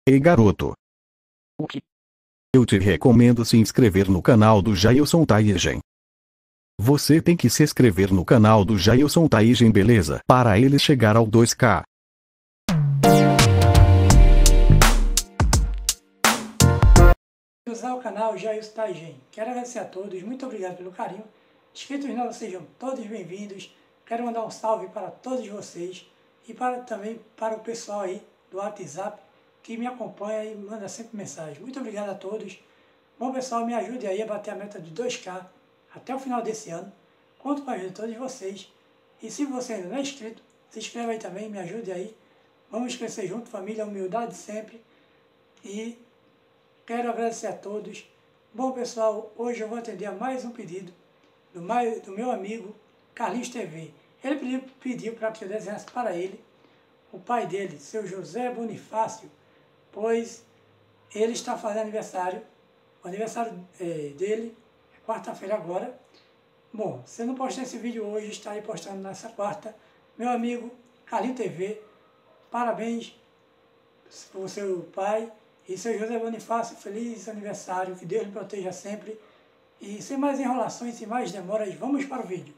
Ei garoto, O que? eu te recomendo se inscrever no canal do Jailson Taigen. Você tem que se inscrever no canal do Jailson Taigen, beleza? Para ele chegar ao 2K. Usar o canal Jailson Taigen. Quero agradecer a todos, muito obrigado pelo carinho. Inscritos novos sejam todos bem-vindos. Quero mandar um salve para todos vocês e também para o pessoal aí do WhatsApp que me acompanha e manda sempre mensagem. Muito obrigado a todos. Bom pessoal, me ajude aí a bater a meta de 2K até o final desse ano. Conto com a ajuda de todos vocês. E se você ainda não é inscrito, se inscreva aí também, me ajude aí. Vamos crescer junto, família, humildade sempre. E quero agradecer a todos. Bom pessoal, hoje eu vou atender a mais um pedido do meu amigo Carlinhos TV. Ele pediu para que eu desenhasse para ele o pai dele, seu José Bonifácio, pois ele está fazendo aniversário. O aniversário dele é quarta-feira agora. Bom, se eu não postar esse vídeo hoje, estarei postando nessa quarta. Meu amigo Carlinhos TV, parabéns para o seu pai. E seu José Bonifácio, feliz aniversário, que Deus lhe proteja sempre. E sem mais enrolações, sem mais demoras, vamos para o vídeo.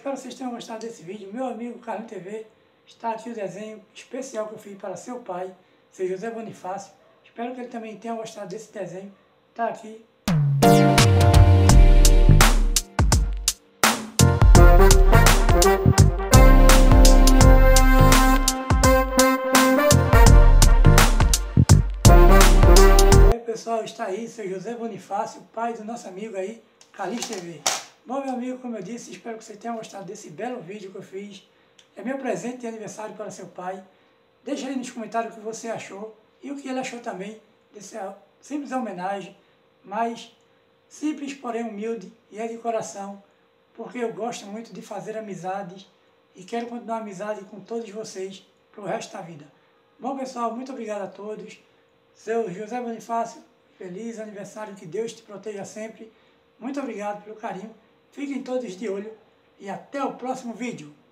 espero que vocês tenham gostado desse vídeo. Meu amigo Carlinhos TV, está aqui o desenho especial que eu fiz para seu pai, seu José Bonifácio. Espero que ele também tenha gostado desse desenho. Está aqui. Pessoal, está aí seu José Bonifácio, pai do nosso amigo aí, Carlinhos TV. Bom, meu amigo, como eu disse, espero que você tenha gostado desse belo vídeo que eu fiz. É meu presente de aniversário para seu pai. Deixa aí nos comentários o que você achou e o que ele achou também dessa simples homenagem, mas simples, porém humilde, e é de coração, porque eu gosto muito de fazer amizades e quero continuar a amizade com todos vocês para o resto da vida. Bom, pessoal, muito obrigado a todos. Seu José Bonifácio, feliz aniversário, que Deus te proteja sempre. Muito obrigado pelo carinho, fiquem todos de olho e até o próximo vídeo.